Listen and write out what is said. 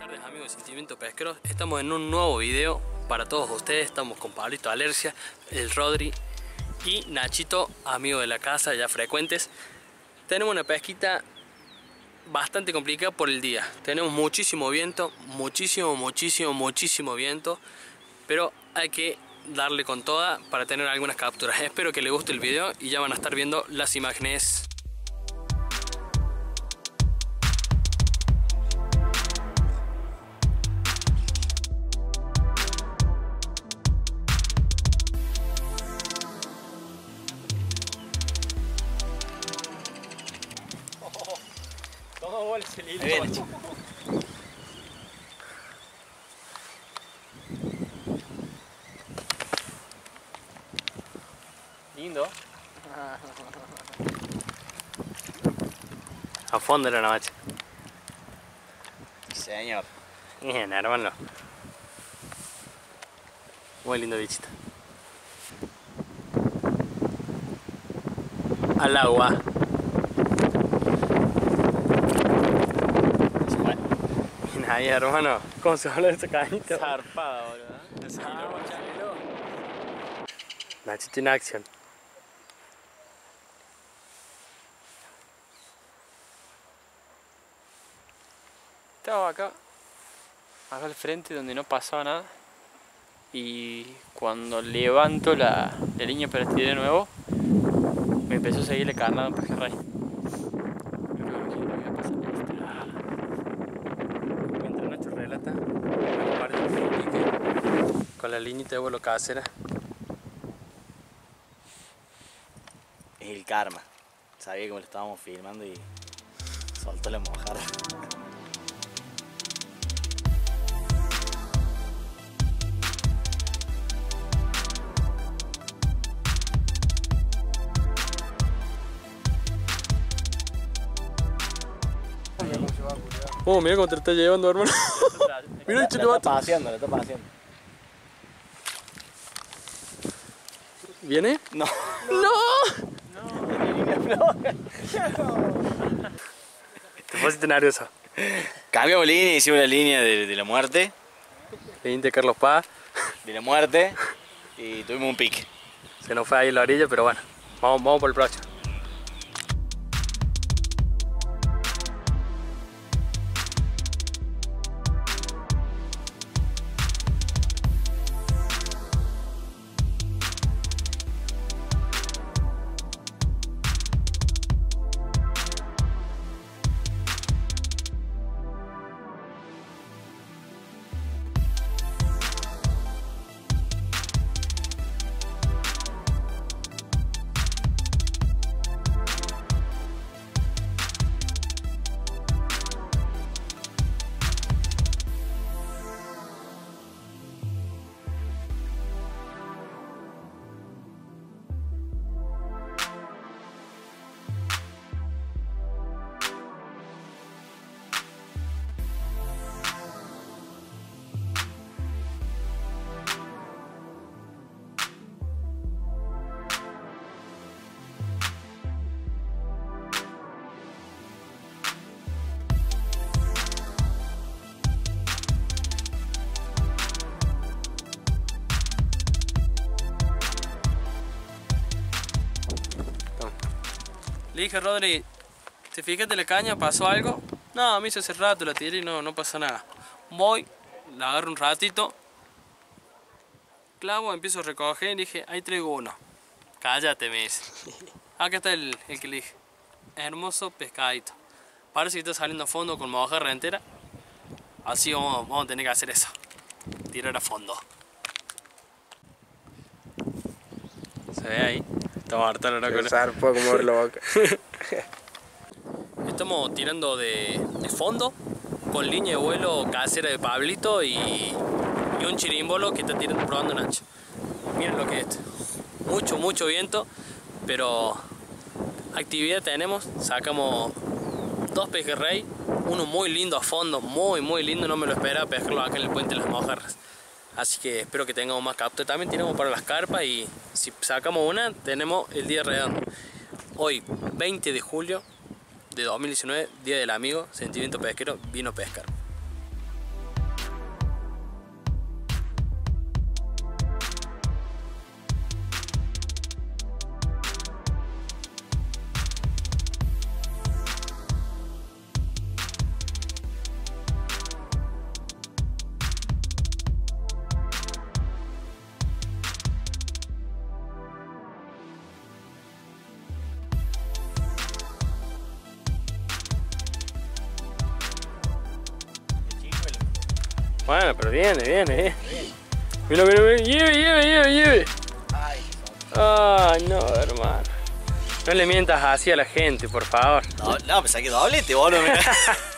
tardes, amigos de Sentimiento Pesquero. Estamos en un nuevo video para todos ustedes. Estamos con Pablito Alercia, el Rodri y Nachito, amigo de la casa, ya frecuentes. Tenemos una pesquita bastante complicada por el día. Tenemos muchísimo viento, muchísimo viento, pero hay que darle con toda para tener algunas capturas. Espero que les guste el video y ya van a estar viendo las imágenes. Ahí viene. Lindo. A fondo era la macha. Señor. Bien, hermano. Muy lindo bichito. Al agua. Ahí, hermano, ¿cómo se habla de esa cañita? Zarpada, boludo. Nachito en acción. Estaba acá al frente donde no pasaba nada, y cuando levanto la línea para tirar de nuevo me empezó a seguir la carnada de un pejerrey. Mientras Nacho relata, con la liñita de vuelo casera. Es el karma. Sabía que me lo estábamos filmando y soltó la mojarra. Oh, mira cómo te está llevando, hermano. Mira el Lo está paseando. ¿Viene? No. Te pusiste nervioso. Cambiamos línea, hicimos la línea de la muerte. Línea de Carlos Paz. De la muerte. Y tuvimos un pique. Se nos fue ahí la orilla, pero bueno. Vamos por el próximo. Le dije, Rodri, ¿te fijaste la caña? ¿Pasó algo? No, me hizo hace rato, la tiré y no pasó nada. Voy, la agarro un ratito, clavo, empiezo a recoger y dije, ahí traigo uno. Cállate, me dice. Acá está el que le dije. Hermoso pescadito. Parece que está saliendo a fondo con mojarra entera. Así vamos a tener que hacer eso. Tirar a fondo. ¿Se ve ahí? Estamos hartando la cola. Zarpo como ver la boca. Estamos tirando de fondo con línea de vuelo casera de Pablito y un chirimbolo que está probando Nacho. Miren lo que es esto. Mucho viento, pero actividad tenemos. Sacamos 2 pejerrey, uno muy lindo a fondo, muy lindo. No me lo esperaba pescarlo acá en el puente de las Mojarras. Así que espero que tengamos más captura. También tenemos para las carpas y si sacamos una, tenemos el día redondo. Hoy, 20 de julio de 2019, Día del Amigo, Sentimiento Pesquero, vino a pescar. Bueno, pero viene. Mira, lleve. Ay, no, hermano. No le mientas así a la gente, por favor. No, me saqué doblete, boludo. Mirá.